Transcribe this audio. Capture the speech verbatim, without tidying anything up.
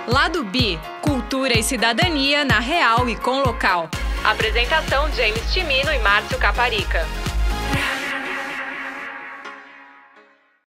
Lado B, cultura e cidadania na real e com local. Apresentação James Timino e Márcio Caparica.